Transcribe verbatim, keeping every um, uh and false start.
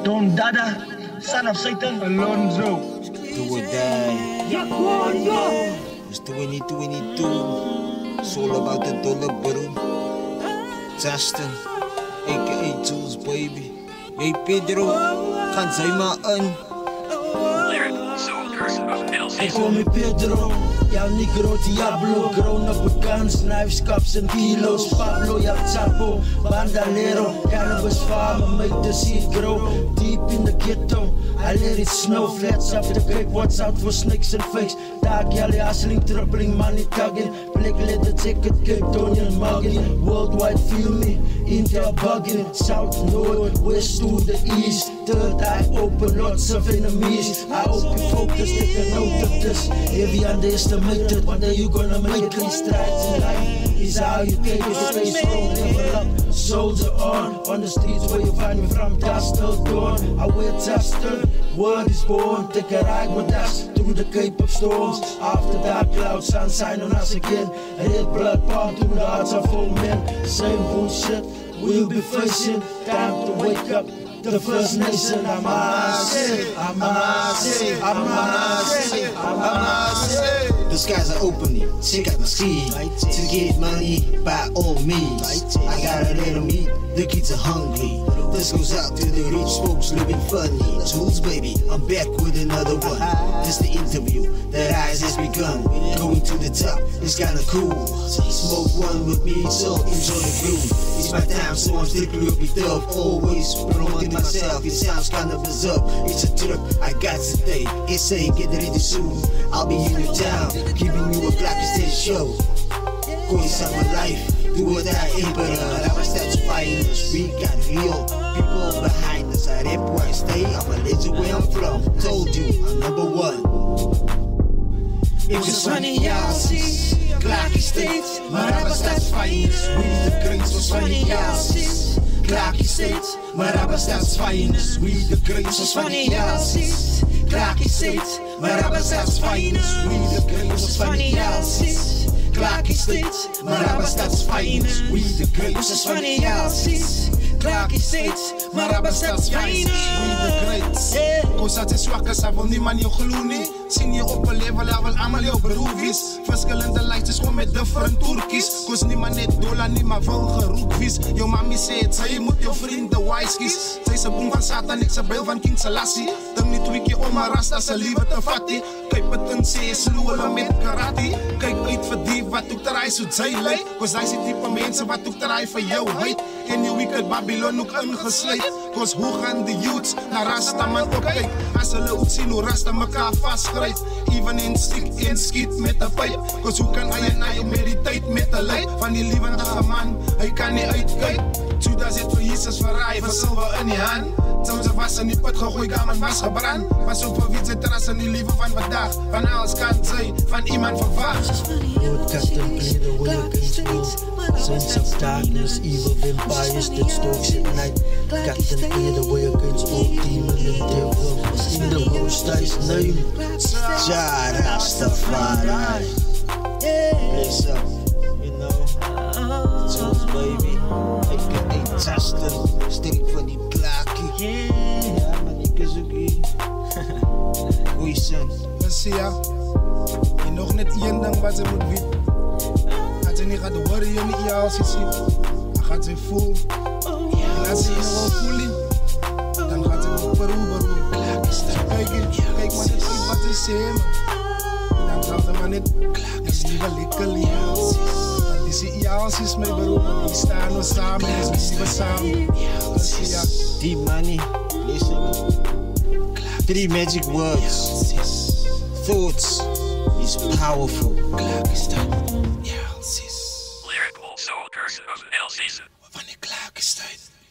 Don Dada, son of Satan, Alonzo. Do or die. It's twenty twenty-two. It's all about the dollar bill. Justin, aka Juelz, baby. Hey Pedro, gaan zij maar aan. Lyrical soldiers of Elsies. Call me Pedro, y'all Negro Diablo. Grown up with guns, knives, cups and kilos. Pablo, y'all Chapo, Bandalero. Cannabis farmer, make the seed grow. Deep in the ghetto, I let it snow. Flats up the cape, watch out for snakes and fakes. Dark y'all hustling, tripling, money tugging. Black leather jacket, Cape Tonian mugging. Worldwide feel me, India bugging. South, north, west to the east. Third eye open, lots of enemies. I hope you focus, take a note of this. Heavy underestimated, one day you gonna make it. Strides in life is how you take it. Stay strong, level up, soldier on. On the streets where you find me from dusk till dawn. I wear Justin, word is born. Take a ride with us through the Cape of Storms. After dark clouds, sunshine on us again. Red blood pump through the hearts of all men. Same bullshit we'll be facing. Time to wake up. The First Nation, I'm Elsies, I'm Elsies, I'm Elsies, I'm Elsies. The skies are opening, check out my ski. To get money, by all means. I got a little meat, the kids are hungry. This goes out to the rich folks living funny. Juelz, baby, I'm back with another one. This the interview, the rise has begun. Going to the top, it's kinda cool. Smoke one with me, so enjoy the view. It's my time, so I'm strictly up with up. Always promoting myself, it sounds kinda bizarre. It's a trip, I got today. S A, get ready soon. I'll be in your town, giving you a Clarke stage show. Cause I'm alive, do what I emperor. I was that's finest, we got real people behind us. I rap where I stay, I'm a legend where I'm from. Told you, I'm number one. It was funny, Elsies, Clarke States, maar hij was that's finest. We the greats was funny, Elsies, Clarke States, maar hij was that's finest. We the greats was funny, Elsies, Clarke States, maar hij was that's finest. We the greats was funny, Elsies, Clarke States, maar hij was that's finest. We the greats was funny, Elsies, Clarke States, maar hij was that's finest. We the greats. Cause dat is zwak, hij wil niemand jou gloe nie. Sien je op een level, hij wil allemaal jou beroefies. Verschillende lijstjes kom met different toerkies. Cause niemand net dollar, niemand wil geroekvies. Jou mami sê het, sy moet jou vrienden wise kies. Sy is een boom van Satan, ek sy beeld van King Selassie. Ding nie twee keer om haar rasta, sy liever te vattie. Kyk het in sê, sloe hulle met karate. Kyk uit vir die wat ook ter hy soet sy lyk. Cause hy is die type mense wat ook ter hy vir jou huid. En jou wicked Babylon ook ingesluit. Cause hoe gaan die youths na rasta man opkyk? As hulle ook sien hoe rasta mekaar vastgryp. Even in stik en skiet met een pyp. Cause hoe kan hy en hy met die tyd met een lijk? Van die levendige man, hy kan nie uitkyk. Judas het vir Jesus verraai, vir silver in die hand. Soms was in die put gegooi, gaman was gebrand. Pas op vir wie sy terras in die liewe van vandag. Van alles kan sy, van iemand verwacht. Lord Captain, play the way against war. Sense of darkness, evil vampires that stalks at night. Captain, play the way against all demon and devil. In the Most High's name, Jah Rastafari. Bless up, you know. Juelz, baby, aka Justin, straight van die Clarke. Ja, man, ik is ook hier. Goeie son. Zie ja, en nog net één ding wat ze moet weten. Als ze niet gaat horen, je niet je als je ziet, dan gaat ze voelen. En als ze je nog wel voelen, dan gaat ze wel beroeren. Kijk, kijk maar net uit wat ze zeggen. Dan gaat ze maar net, dat is liever lekker lief. Want die zie je als je is mee beroeren. Die staan we samen, die zien we samen. Zie ja. Die money, listen. Three magic words. Thoughts is powerful. Clarke staat, Elsies. Lyrical soldiers of Elsies. Wanneer Clarke staat.